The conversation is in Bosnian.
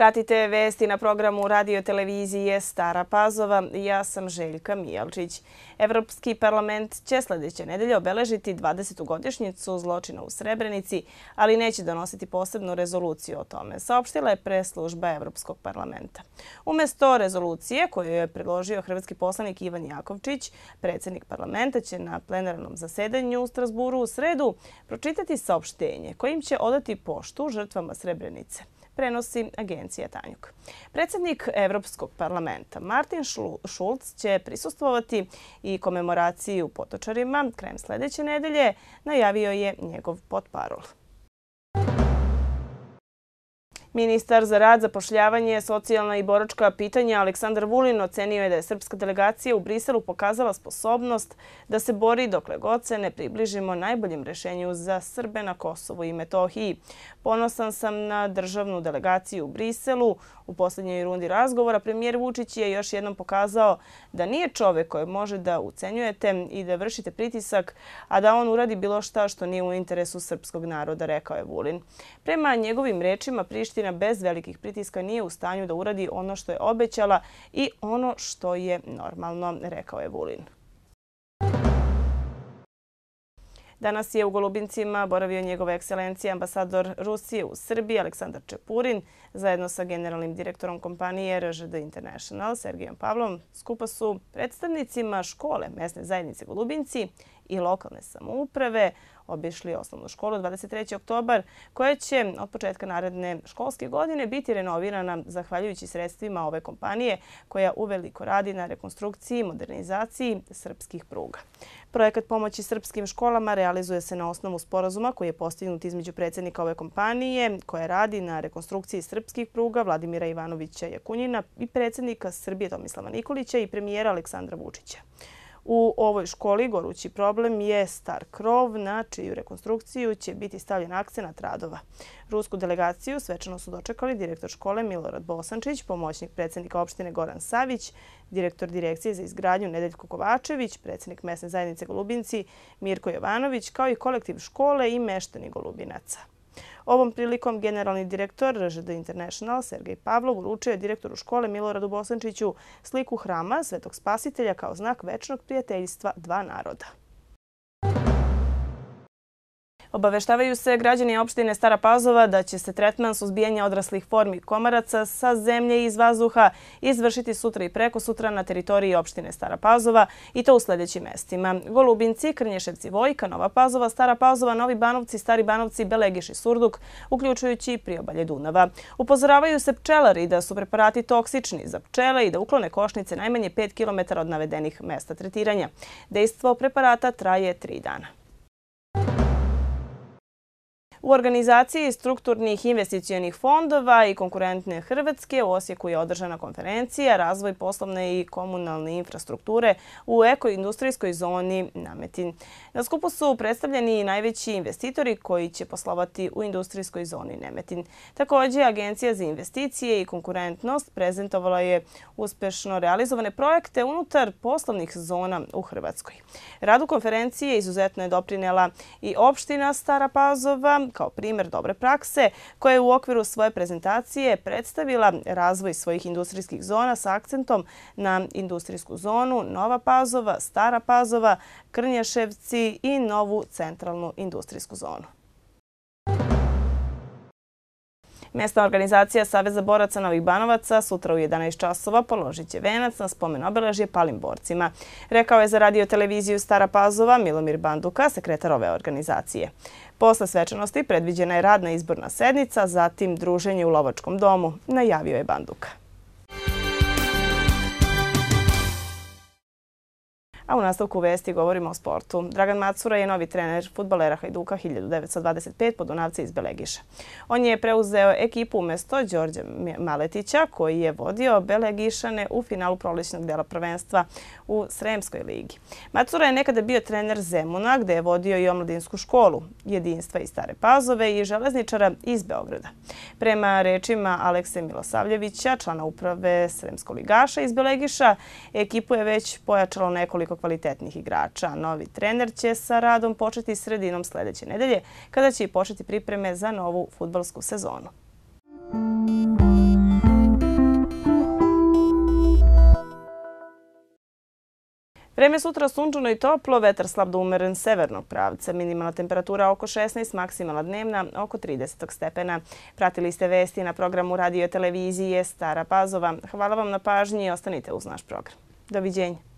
Pratite vesti na programu radio televizije Stara Pazova. Ja sam Željka Mijalčić. Evropski parlament će sljedeće nedelje obeležiti 20. godišnjicu zločina u Srebrenici, ali neće donositi posebnu rezoluciju o tome, saopštila je press-služba Evropskog parlamenta. Umjesto rezolucije koju je predložio hrvatski poslanik Ivan Jakovčić, predsjednik parlamenta će na plenarnom zasedanju u Strasburu u sredu pročitati saopštenje kojim će odati poštu žrtvama Srebrenice, prenosi agencija Tanjug. Predsjednik Evropskog parlamenta Martin Schulz će prisustvovati i komemoraciji u Potočarima krajem sljedeće nedelje, najavio je njegov portparol. Ministar za rad, zapošljavanje, socijalna i boračka pitanja Aleksandar Vulin ocenio je da je srpska delegacija u Briselu pokazala sposobnost da se bori dokle god se ne približimo najboljem rješenju za Srbe na Kosovu i Metohiji. Ponosan sam na državnu delegaciju u Briselu. U posljednjoj rundi razgovora premijer Vučić je još jednom pokazao da nije čovjek kojeg može da ucenjujete i da vršite pritisak, a da on uradi bilo šta što nije u interesu srpskog naroda, rekao je Vulin. Prema njegovim rečima, Priština bez velikih pritiska nije u stanju da uradi ono što je obećala i ono što je normalno, rekao je Vulin. Danas je u Golubincima boravio njegova ekscelencija ambasador Rusije u Srbiji Aleksandar Čepurin zajedno sa generalnim direktorom kompanije RŽD International Sergejom Pavlom. Skupa su predstavnicima škole mesne zajednice Golubinci i lokalne samouprave obišli osnovnu školu 23. oktobar, koja će od početka naredne školske godine biti renovirana zahvaljujući sredstvima ove kompanije koja uveliko radi na rekonstrukciji i modernizaciji srpskih pruga. Projekat pomoći srpskim školama realizuje se na osnovu sporazuma koji je postignut između predsjednika ove kompanije koja radi na rekonstrukciji srpskih pruga Vladimira Ivanovića Jakunjina i predsjednika Srbije Tomislava Nikolića i premijera Aleksandra Vučića. U ovoj školi gorući problem je star krov na čiju rekonstrukciju će biti stavljen akcenat radova. Rusku delegaciju svečano su dočekali direktor škole Milorad Bosančić, pomoćnik predsjednika opštine Goran Savić, direktor direkcije za izgradnju Nedeljko Kovačević, predsjednik mesne zajednice Golubinci Mirko Jovanović, kao i kolektiv škole i meštani Golubinaca. Ovom prilikom generalni direktor RŽD International Sergej Pavlov uručio je direktoru škole Miloradu Bosančiću sliku hrama Svetog Spasitelja kao znak večnog prijateljstva dva naroda. Obaveštavaju se građani opštine Stara Pazova da će se tretman suzbijanja odraslih formi komaraca sa zemlje i iz vazduha izvršiti sutra i prekosutra na teritoriji opštine Stara Pazova i to u sljedećim mestima: Golubinci, Krnješevci, Vojka, Nova Pazova, Stara Pazova, Novi Banovci, Stari Banovci, Belegiš i Surduk, uključujući priobalje Dunava. Upozoravaju se pčelari da su preparati toksični za pčele i da uklone košnice najmanje 5 km od navedenih mesta tretiranja. Dejstvo preparata traje 3 dana. U organizaciji strukturnih investicionih fondova i konkurentne Hrvatske u Osijeku je održana konferencija Razvoj poslovne i komunalne infrastrukture u ekoindustrijskoj zoni Nemetin. Na skupu su predstavljeni i najveći investitori koji će poslovati u industrijskoj zoni Nemetin. Također, Agencija za investicije i konkurentnost prezentovala je uspješno realizovane projekte unutar poslovnih zona u Hrvatskoj. Radu konferencije izuzetno je doprinela i opština Stara Pazova kao primjer dobre prakse koja je u okviru svoje prezentacije predstavila razvoj svojih industrijskih zona sa akcentom na industrijsku zonu Nova Pazova, Stara Pazova, Krnješevci i novu centralnu industrijsku zonu. Mesna organizacija Saveza boraca Novih Banovaca sutra u 11 časova položit će venac na spomen obeležje palim borcima, rekao je za radio televiziju Stara Pazova Milomir Banduka, sekretar ove organizacije. Posle svečanosti predviđena je radna izborna sednica, zatim druženje u Lovačkom domu, najavio je Banduka. A u nastavku vesti govorimo o sportu. Dragan Macura je novi trener fudbalera Hajduka 1925 Podunavca iz Belegiša. On je preuzeo ekipu umjesto Đorđa Maletića koji je vodio Belegišane u finalu prolećnog dela prvenstva u Sremskoj ligi. Macura je nekada bio trener Zemuna gdje je vodio i omladinsku školu Jedinstva iz Stare Pazove i železničara iz Beograda. Prema rečima Alekse Milosavljevića, člana uprave Sremskoligaša iz Belegiša, ekipu je već pojačalo nekoliko kvalitetnih igrača. Novi trener će sa radom početi sredinom sljedeće nedelje, kada će i početi pripreme za novu fudbalsku sezonu. Vreme sutra sunčano i toplo, vetar slab do umeren severnog pravca. Minimalna temperatura oko 16, maksimalna dnevna oko 30 stepena. Pratili ste vesti na programu radio televizije Stara Pazova. Hvala vam na pažnji i ostanite uz naš program. Doviđenja.